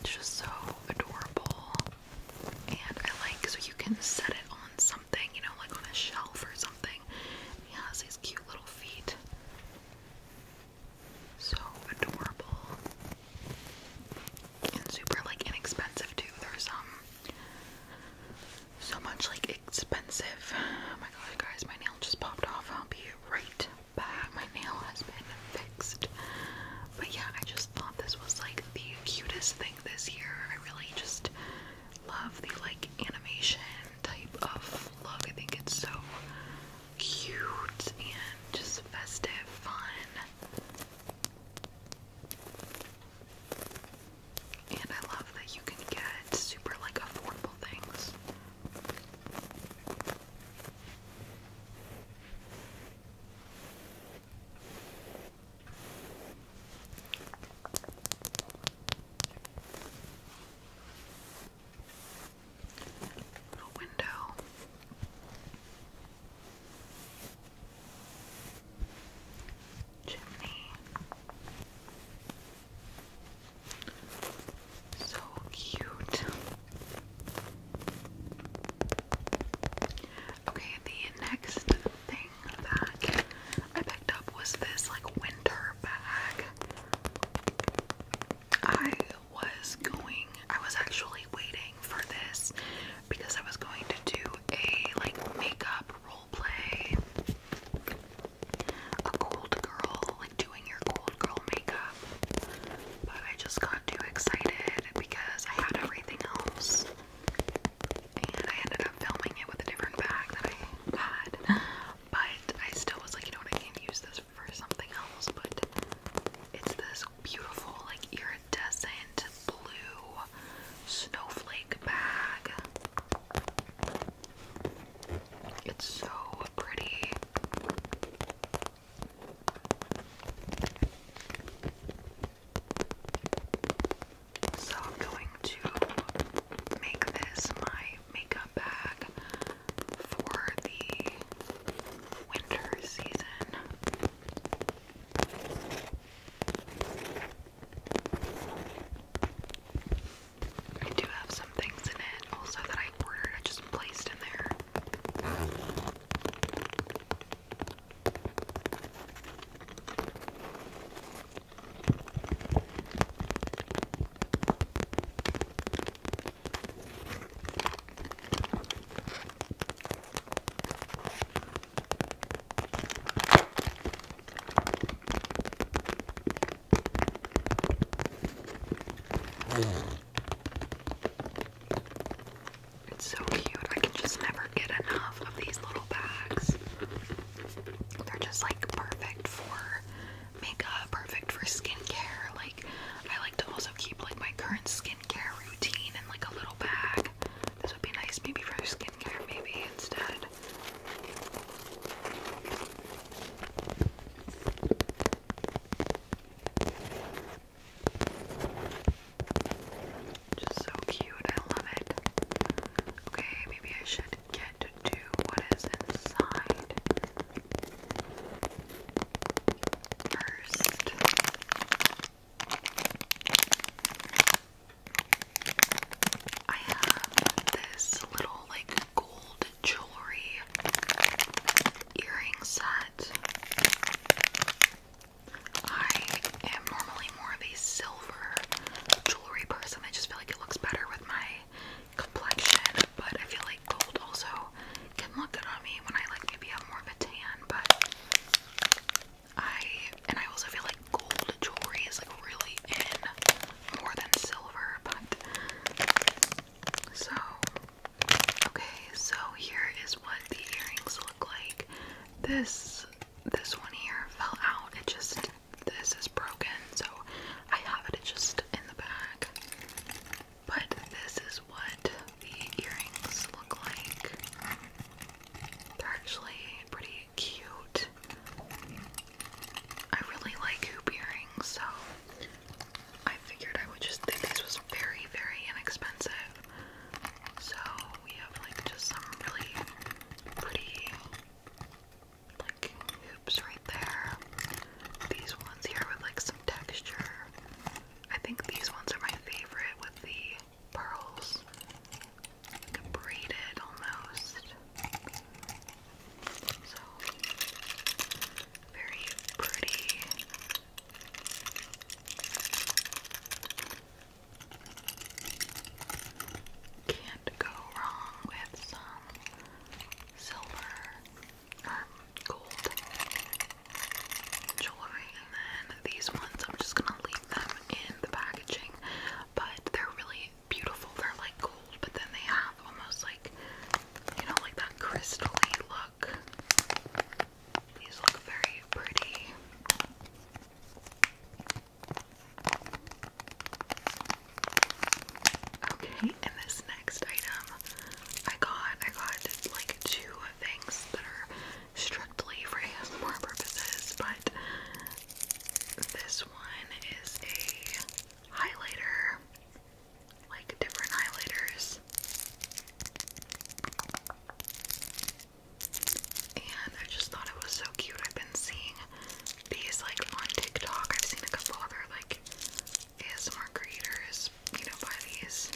it's just so adorable. And I like, so you can set it on something, you know, like on a shelf or something. He has these cute little feet. So adorable. And super like inexpensive too. There's so much like expensive. Oh my god, guys, my nail just popped off. I'll be right back. My nail has been fixed. But yeah, I just thought this was like the cutest thing this year. I really just love the like animation type of look. I think it's so cute and just festive, fun. And I love that you can get super like affordable things. Little window. Chimney. So cute. Okay, the next thing that I picked up was this like winter bag. I was actually waiting for this because I was going to do a like makeup role play. A cold girl, like doing your cold girl makeup. But I just got too excited because I had everything else. And I ended up filming it with a different bag that I had. But I still was like, you know what, I can't use this for something else. But it's this beautiful, like iridescent blue snowflake bag. It's so pretty. So I'm going to make this my makeup bag for the winter season. I do have some things in it also that I ordered, I just placed in there. It's so cute. I can just never get enough of these little bags. They're just like perfect for makeup, perfect for skincare. Like, I like to also keep like my current skincare routine in like a little bag. This would be nice maybe for skincare, maybe instead. Just so cute. I love it. Okay, maybe I should get to what is inside first. I have this little like gold jewelry earring set. I am normally more of a silver jewelry person. I just feel like it looks better with my complexion, but I feel like gold also can look good on me when I like maybe have more of a tan, but I also feel like gold jewelry is like really in more than silver, but so okay, so here is what the earrings look like. This one here fell out. This is broken, so I have it just in the bag. But this is what the earrings look like. They're actually pretty cute. I really like hoop earrings, so I figured I would just think this was very, very inexpensive. So we have like just some really pretty like Okay, and this next item I got like two things that are strictly for ASMR purposes, but this one is a highlighter, like different highlighters. And I just thought it was so cute. I've been seeing these like on TikTok. I've seen a couple other like ASMR creators, buy these.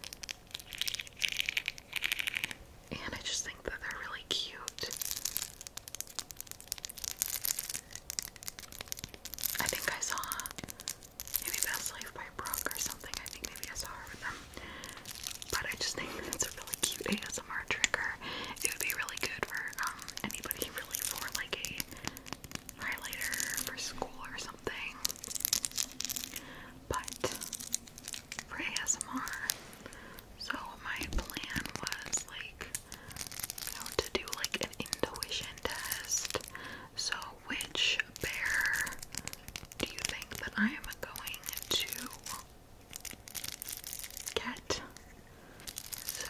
And I just think that they're really cute. I think I saw maybe Best Life by Brooke or something. I think maybe I saw her with them. But I just think it's a really cute ASMR trigger. It would be really good for anybody really for like a highlighter for school or something. But for ASMR, so my plan was like, to do like an intuition test. So which bear do you think that I am going to get? So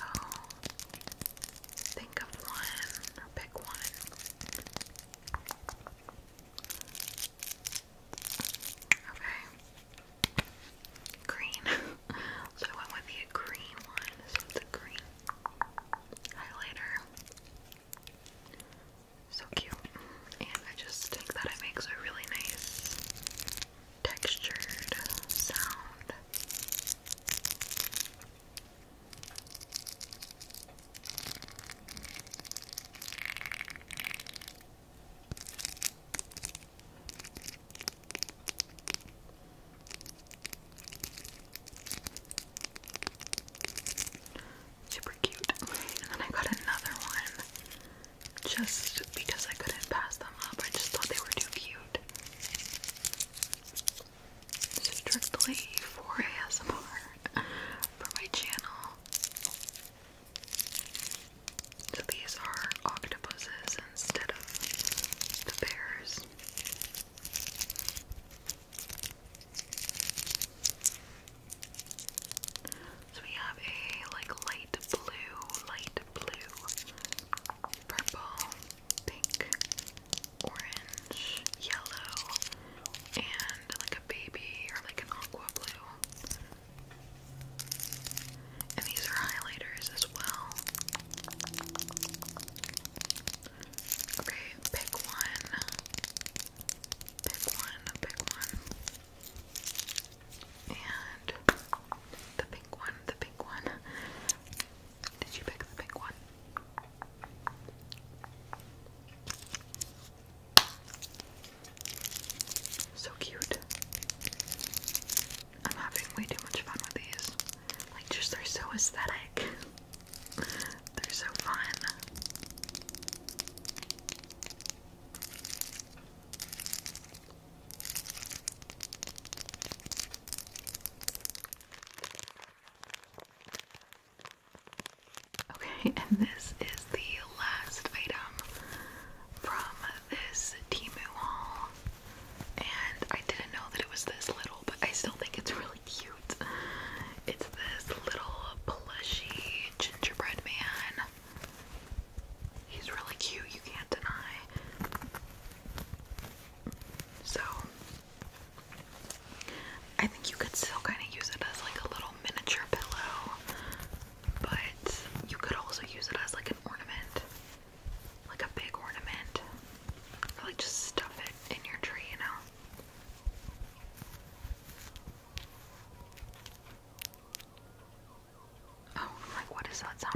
think of one or pick one. Okay. Green. So I went with the green one. So it's a green highlighter. So cute. And I just think that it makes a really nice textured sound. Super cute. And then I got another one just because I couldn't pass them up. I just thought they were too cute. Strictly for ASMR for my channel. So these are octopuses instead of the bears. So we have a like light blue, purple, pink, orange, yellow, and like a baby or like an aqua blue. And these are highlighters as well. Okay, pick one. Pick one. And the pink one. Did you pick the pink one? So cute. I'm having way too much fun with these. Like, just they're so aesthetic. They're so fun. Okay, and this is the last item from this Temu haul. And I didn't know that it was this little, but I still think it's really cute. It's this little plushy gingerbread man. He's really cute, you can't deny. So, I think you could still kind of use it as like a little miniature pillow, but you could also use it as like an ornament, like a big ornament, or like just stuff it in your tree, Oh, I'm like, what is that sound?